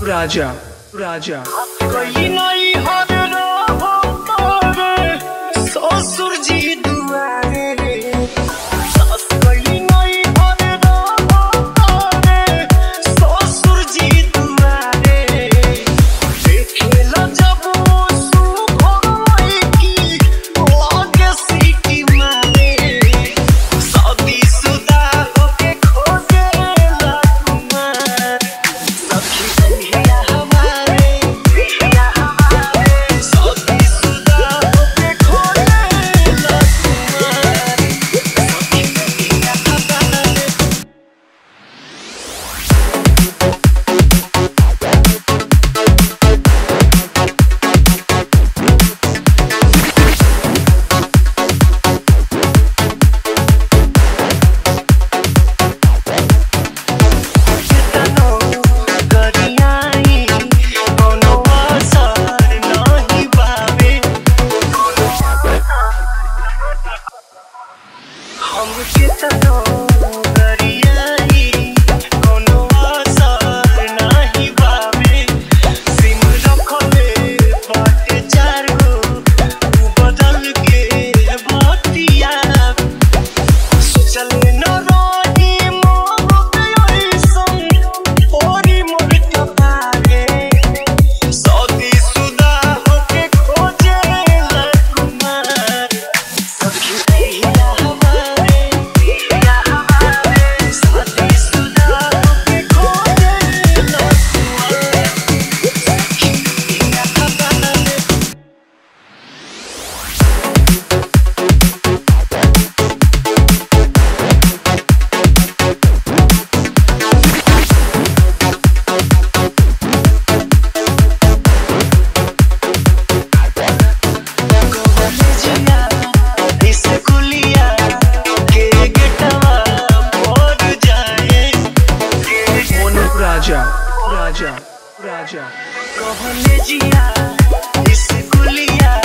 राजा राजा कोई नहीं हर रहो तोरे ससुर जी दुआरे रे सास कोई नहीं हर रहो तोरे ससुर जी दुआरे देखे ला जब सुखोई की लागे सीटी मारे शादी सुदा होके खोजे ला कुमार सखी है हमारे शादी सुदा होके खोजे ला कुमार सखी है हमारे। हम कितनो गरियाई कोनो असर नाही बावे सिम रखले बाटे चार गो तू बदल के भतिया सोचले न रही मोहक ऐसन ओरी मोर कपारे शादी सुदा होके खोजे ला कुमार सखी है हमारे शादी सुदा होके खोजे ला कुमार सखी है हमारे। कॉलेजिया स्कूलिया के गेटवा पर जाए मोनू राजा राजा राजा कॉलेजिया स्कूलिया